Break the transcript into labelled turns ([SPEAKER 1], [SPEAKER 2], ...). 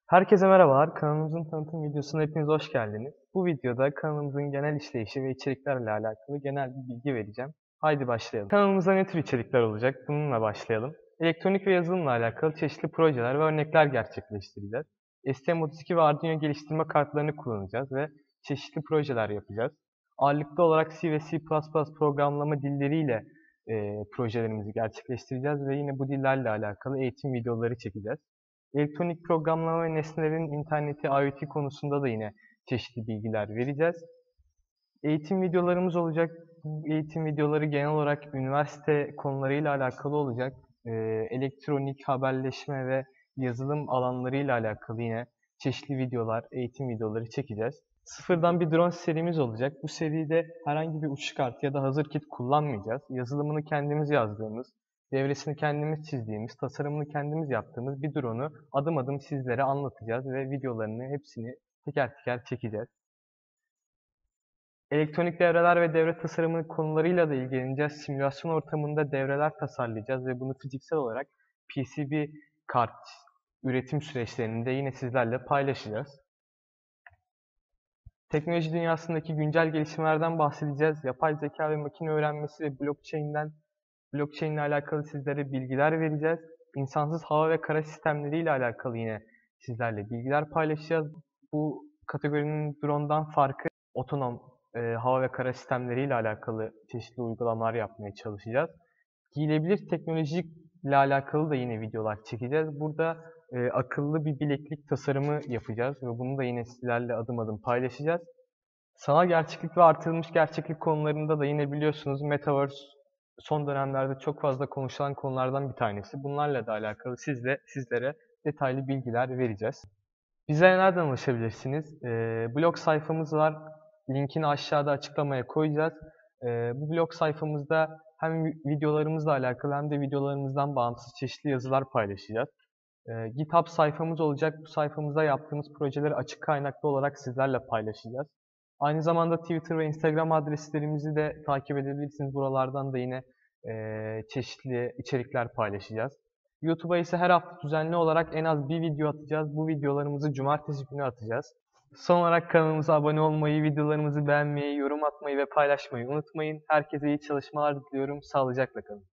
[SPEAKER 1] Herkese merhabalar. Kanalımızın tanıtım videosuna hepiniz hoş geldiniz. Bu videoda kanalımızın genel işleyişi ve içeriklerle alakalı genel bir bilgi vereceğim. Haydi başlayalım. Kanalımızda ne tür içerikler olacak? Bununla başlayalım. Elektronik ve yazılımla alakalı çeşitli projeler ve örnekler gerçekleştireceğiz. STM32 ve Arduino geliştirme kartlarını kullanacağız ve çeşitli projeler yapacağız. Ağırlıklı olarak C ve C++ programlama dilleriyle projelerimizi gerçekleştireceğiz ve yine bu dillerle alakalı eğitim videoları çekeceğiz. Elektronik programlama ve nesnelerin interneti, IoT konusunda da yine çeşitli bilgiler vereceğiz. Eğitim videolarımız olacak. Bu eğitim videoları genel olarak üniversite konularıyla alakalı olacak. Elektronik, haberleşme ve yazılım alanlarıyla alakalı yine çeşitli videolar, eğitim videoları çekeceğiz. Sıfırdan bir drone serimiz olacak. Bu seride herhangi bir uçuş kartı ya da hazır kit kullanmayacağız. Yazılımını kendimiz yazdığımız, devresini kendimiz çizdiğimiz, tasarımını kendimiz yaptığımız bir drone'u adım adım sizlere anlatacağız ve videolarını hepsini teker teker çekeceğiz. Elektronik devreler ve devre tasarımı konularıyla da ilgileneceğiz. Simülasyon ortamında devreler tasarlayacağız ve bunu fiziksel olarak PCB kart üretim süreçlerinde yine sizlerle paylaşacağız. Teknoloji dünyasındaki güncel gelişmelerden bahsedeceğiz. Yapay zeka ve makine öğrenmesi ve blockchain ile alakalı sizlere bilgiler vereceğiz. İnsansız hava ve kara sistemleri ile alakalı yine sizlerle bilgiler paylaşacağız. Bu kategorinin drone'dan farkı otonom hava ve kara sistemleri ile alakalı çeşitli uygulamalar yapmaya çalışacağız. Giyilebilir teknoloji ile alakalı da yine videolar çekeceğiz. Burada akıllı bir bileklik tasarımı yapacağız ve bunu da yine sizlerle adım adım paylaşacağız. Sanal gerçeklik ve artırılmış gerçeklik konularında da yine biliyorsunuz Metaverse son dönemlerde çok fazla konuşulan konulardan bir tanesi. Bunlarla da alakalı sizlere detaylı bilgiler vereceğiz. Bize nereden ulaşabilirsiniz? Blog sayfamız var. Linkini aşağıda açıklamaya koyacağız. Bu blog sayfamızda hem videolarımızla alakalı hem de videolarımızdan bağımsız çeşitli yazılar paylaşacağız. GitHub sayfamız olacak. Bu sayfamızda yaptığımız projeleri açık kaynaklı olarak sizlerle paylaşacağız. Aynı zamanda Twitter ve Instagram adreslerimizi de takip edebilirsiniz. Buralardan da yine çeşitli içerikler paylaşacağız. YouTube'a ise her hafta düzenli olarak en az bir video atacağız. Bu videolarımızı cumartesi günü atacağız. Son olarak kanalımıza abone olmayı, videolarımızı beğenmeyi, yorum atmayı ve paylaşmayı unutmayın. Herkese iyi çalışmalar diliyorum. Sağlıcakla kalın.